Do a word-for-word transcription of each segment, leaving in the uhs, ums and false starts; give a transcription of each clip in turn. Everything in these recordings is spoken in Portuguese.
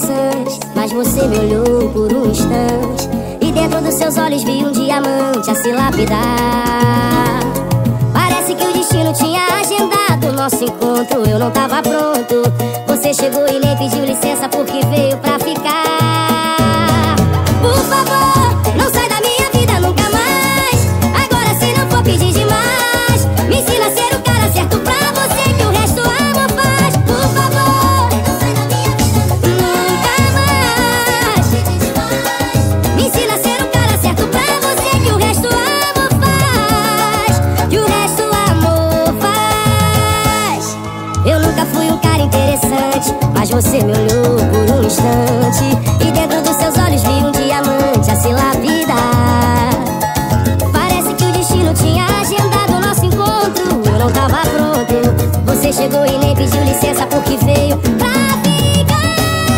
interessante, mas você me olhou por um instante e dentro dos seus olhos vi um diamante a se lapidar. Parece que o destino tinha agendado o nosso encontro. Eu não tava pronto. Você chegou e nem pediu licença porque veio pra ficar. Por favor, não sai da minha vida nunca mais. Agora se não for pedir demais, me ensina a ser o cara certo pra você, que o resto o amor faz. Por favor, não sai da minha vida nunca mais. Me ensina a ser o cara certo pra você, que o resto o amor faz. Que o resto o amor faz. Eu nunca fui um cara interessante, mas você me olhou por um instante e dentro dos seus olhos vi um diamante a se lapidar. Parece que o destino tinha agendado o nosso encontro. Eu não tava pronto. Você chegou e nem pediu licença porque veio pra ficar.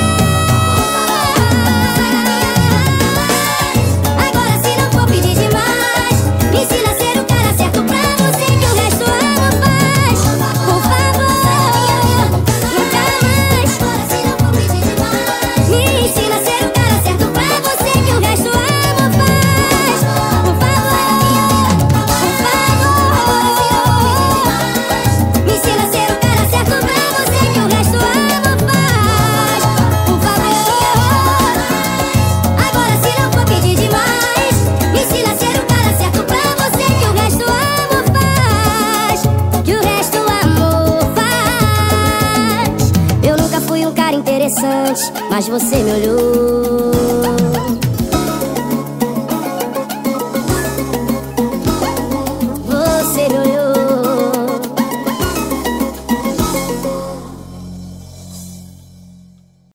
Agora se não for pedir demais, me ensina a ser o cara certo pra você, que o resto o amor faz. Por favor, nunca mais. Agora se não for pedir demais, me ensina a ser o cara certo pra você, que o resto o amor faz. Por favor, por favor, me ensina a ser o cara certo pra você, que o resto o amor faz. Por favor, agora se não for pedir demais, me ensina a ser o cara certo pra você, que o resto o amor faz. Que o resto o amor faz. Eu nunca fui um cara interessante, mas você me olhou